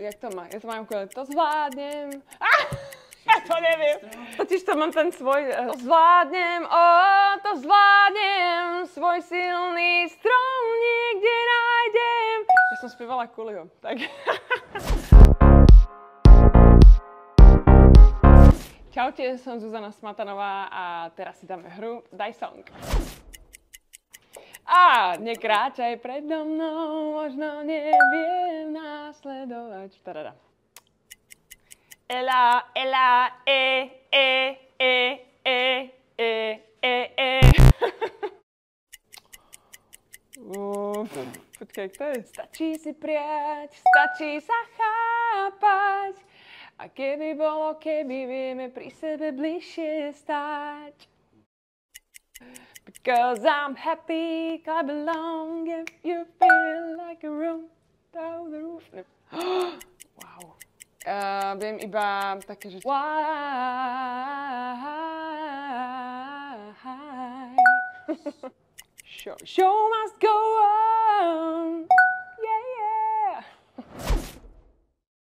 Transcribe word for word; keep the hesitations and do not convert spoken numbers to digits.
jak to má? Ja to mám ukulele, to zvládnem. Ah! Ja to neviem. Totiž to mám ten svoj, to zvládnem, ó, to zvládnem, svoj silný strom niekde nájdem. Ja som spievala Kuliho, tak. Čaute, som Zuzana Smatanová a teraz si dáme hru D A J Song. A nekráčaj predo mnou, možno neviem následovať. Tadada. Ela, ela, e, e, e, e, e, e, e. Uf, počkaj, kto je? Stačí si prijať, stačí sa chápať. A keby bolo, keby vieme pri sebe bližšie stáť. Because I'm happy, I belong, if you feel like a room down the roof. Wow. Uh, viem iba také, že why show, show must go